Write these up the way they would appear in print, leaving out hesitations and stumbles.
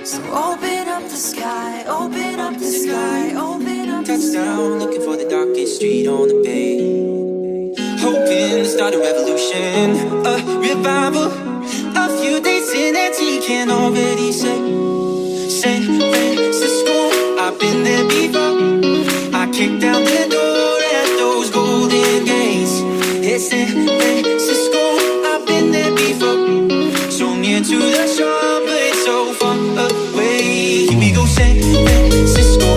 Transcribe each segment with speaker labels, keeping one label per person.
Speaker 1: So open up the sky, open up the sky, open up the sky.
Speaker 2: Touchdown, looking for the darkest street on the bay. Hoping to start a revolution, a revival. A few days in and he can already say San Francisco, I've been there before. I kicked down the door at those golden gates. It's San Francisco, I've been there before. So near to the shore, but so far away. Here we go, San Francisco,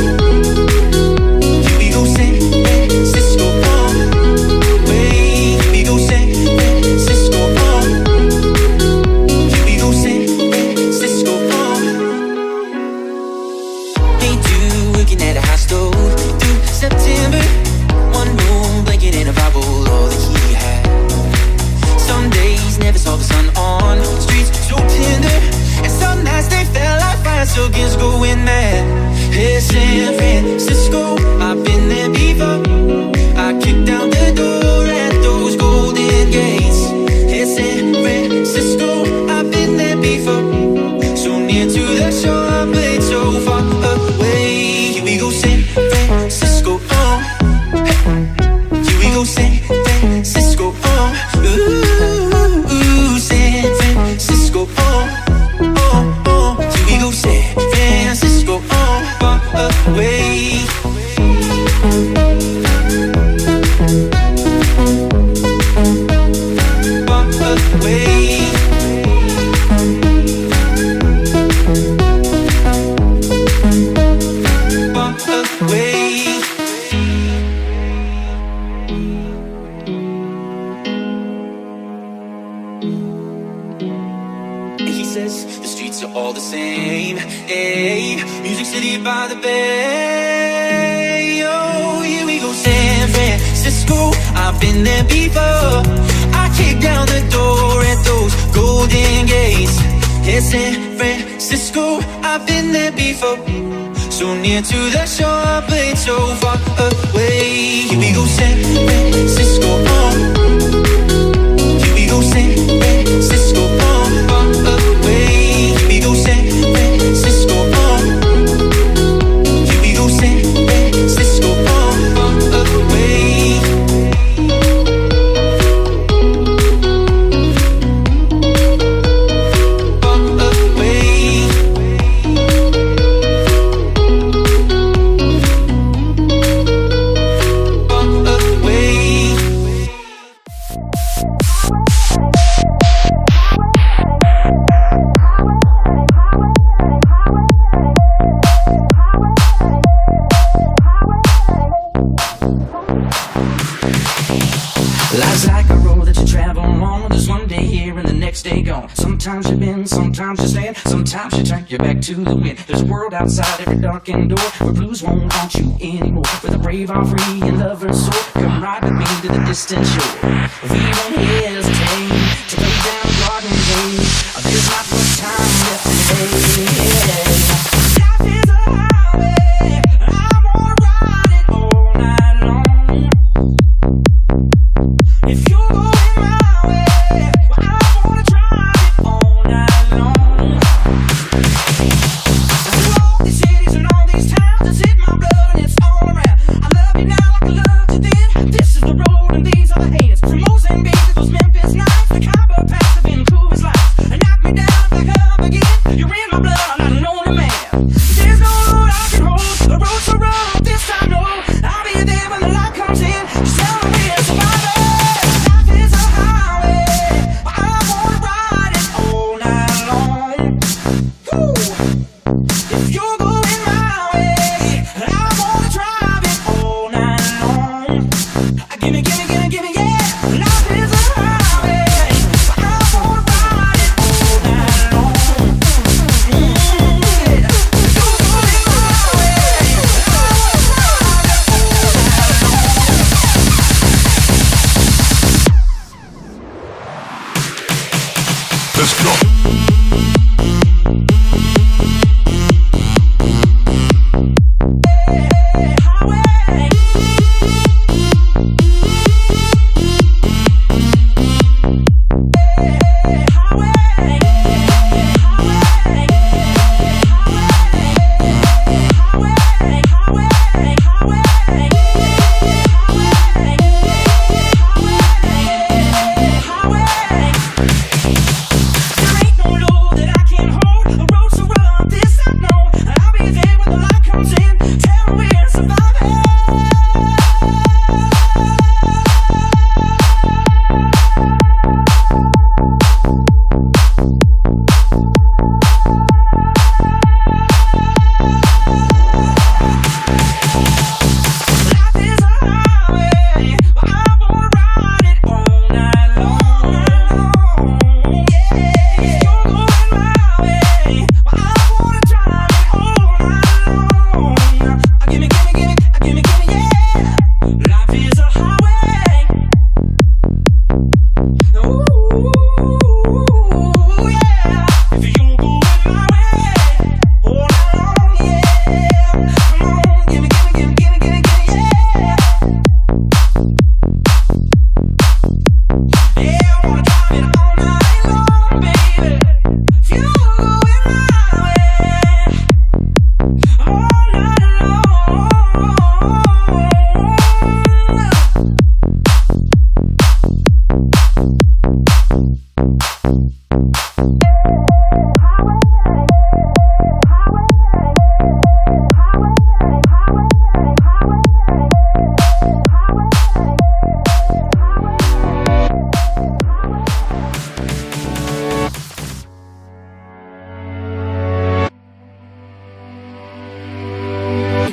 Speaker 2: here we go, San Francisco, way. Here we go, San Francisco, here we go, San Francisco. Hey, dude, working at a high stove through September. One room, blanket and a Bible, all that he had. Some days never saw the sun on streets so tender, and some nights they felt like fire, so kids going mad. Hey, San Francisco, I've been there before. I kicked down the door at those golden gates. Hey, San Francisco, I've been there before. So near to the shore, but so far away. Here we go, San Francisco, here we go, San Francisco, ooh, San Francisco, here we go, San Francisco, far away. Far away. Far away. He says the streets are all the same. Hey, Music City by the bay. Oh, here we go, San Francisco. I've been there before. I kicked down the door at those golden gates. Yeah, San Francisco. I've been there before. So near to the shore, but so far away. Here we go, San Francisco. Here we go, San Francisco, far away. Here we go, San Francisco, here we go, San Francisco, far away. Far away. Far away.
Speaker 3: Life's like a road that you travel on. There's one day here and the next day gone. Sometimes you bend, sometimes you stand, sometimes you turn your back to the wind. There's a world outside every darkened door where blues won't haunt you anymore. Where the brave are free and lovers soar. Come ride with me to the distant shore. We won't hesitate to lay down garden days. There's not much time left today. Life is a highway, I wanna ride it all night long. If you're going my way, well, I wanna drive it all night long. Through all these cities and all these towns, it's in my blood and it's all around. I love you now like I loved you then. This is the road and these are the hands. From Mozambique to those Memphis nights, the Cabo Pass of Vancouver's lights. And knock me down if I come again. You're in my blood, I'm not a lonely man. There's no road I can hold, the road's so rough, this I know. I'll be there when the light comes in. Just tell me we're survivors. Life is a highway, but I wanna ride it all night long. Woo. If you're going my way, I wanna drive it all night long. Gimme, gimme, gimme, gimme, yeah. Life is a highway, but I wanna ride it all night long. Yeah. If you're going my way, I wanna ride it all night long.
Speaker 4: Let's go.
Speaker 3: Highway.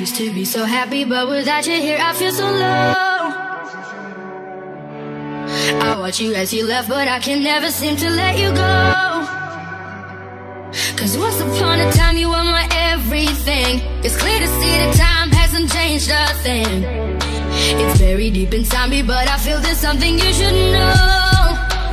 Speaker 4: used to be so happy, but without you here I feel so low. I watch you as you left, but I can never seem to let you go. Cause once upon a time you were my everything. It's clear to see that time hasn't changed a thing. It's very deep inside me, but I feel there's something you should know.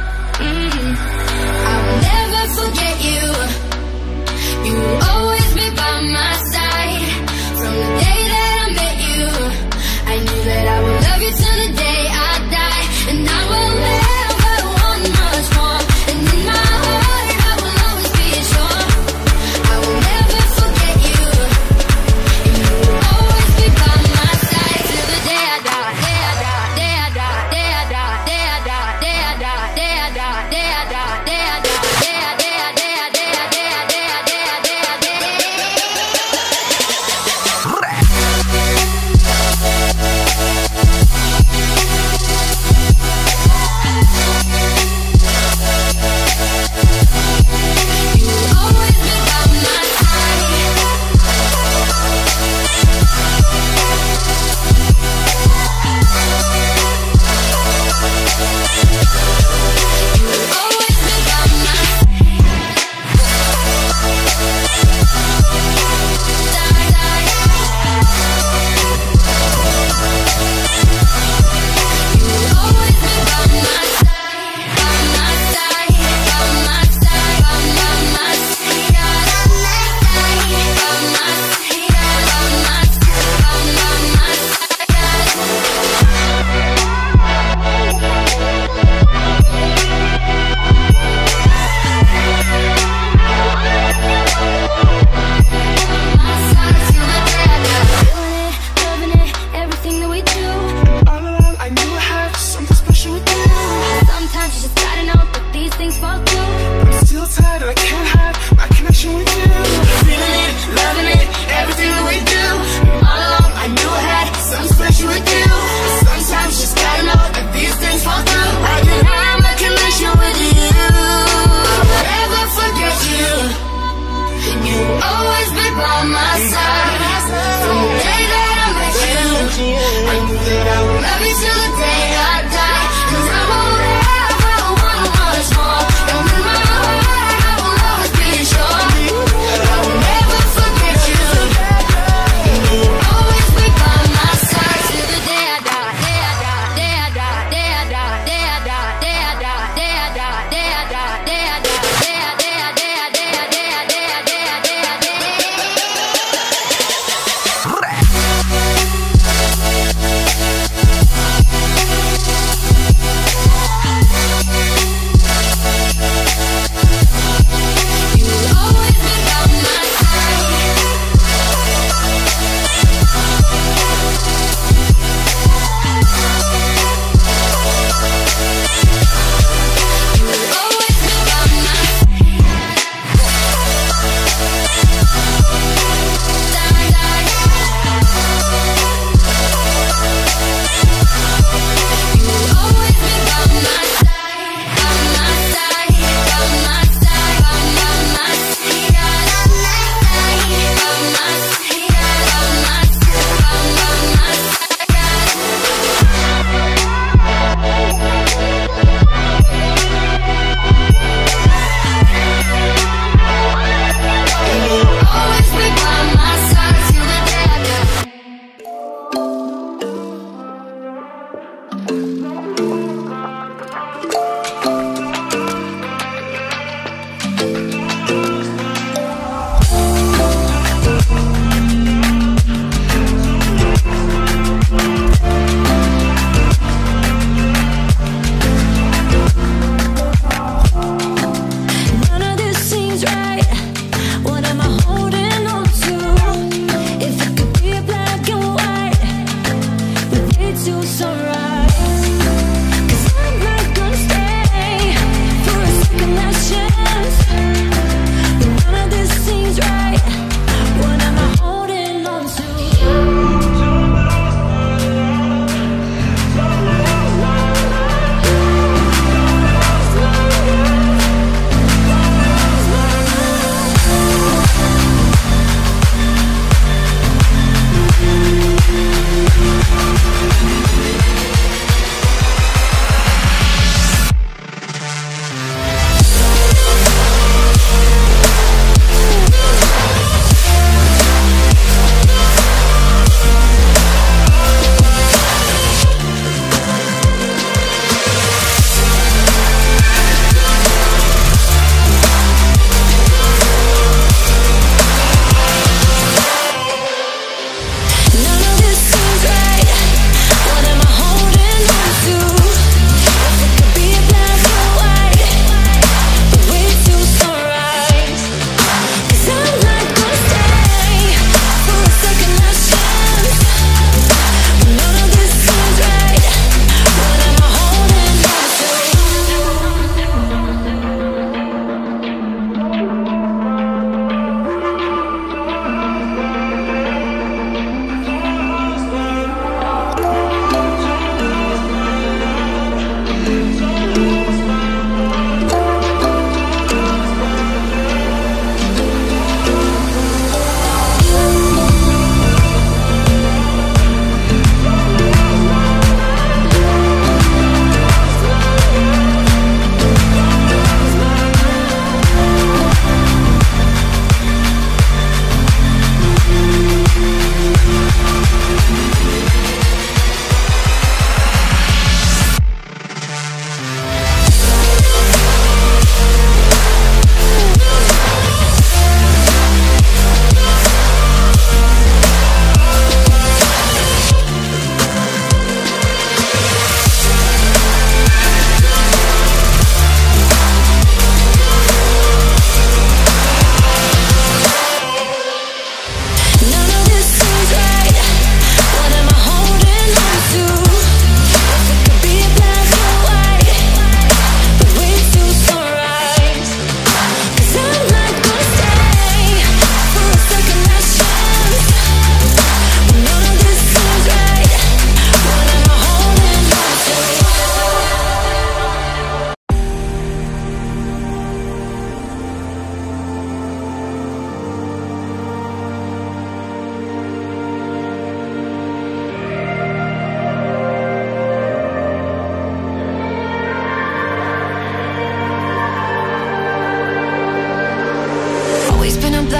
Speaker 4: I will never forget you. You will always be by my side. From the day that I met you, I knew that I would love you till the day I die. And I will never want much more. And in my heart I will always be sure. I will never forget you. And you will always be by my side till the day I die. Day I die, day I die, day I die, day I die, day I die, day I die, day I die, day I die, day I die, day I die, day I die.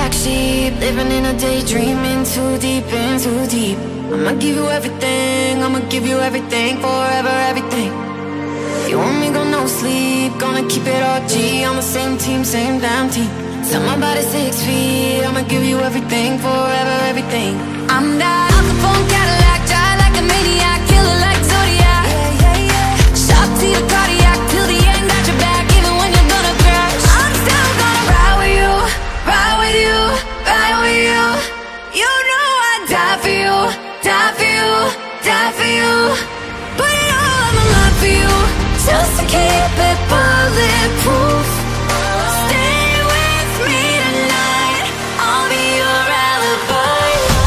Speaker 4: black sheep, living in a daydream, in too deep, in too deep. I'ma give you everything, I'ma give you everything, forever everything. You and me go no sleep, gonna keep it all G, on the same team, same damn team. Tell my body 6 feet, I'ma give you everything, forever everything. I'm that out the phone Cadillac, drive like a maniac, killer like Zodiac. Yeah, yeah, yeah. Shot to your cardiac, till the end, got your back, even when you're gonna crash. I'm still gonna ride with you, ride with you, ride with you. You know I'd die for you, die for you, die for you. Put it all on the line for you, just to keep it bulletproof. Stay with me tonight, I'll be your alibi.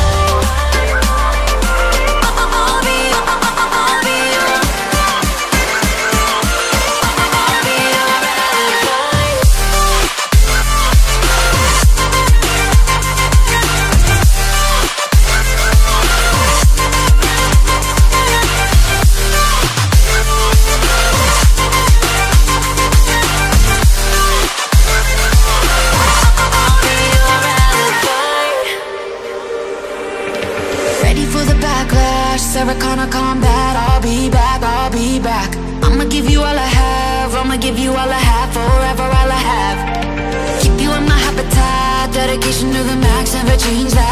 Speaker 4: I'll be your alibi. Sarah Connor combat, I'll be back, I'll be back. I'ma give you all I have, I'ma give you all I have, forever all I have. Keep you in my habitat, dedication to the max, never change that.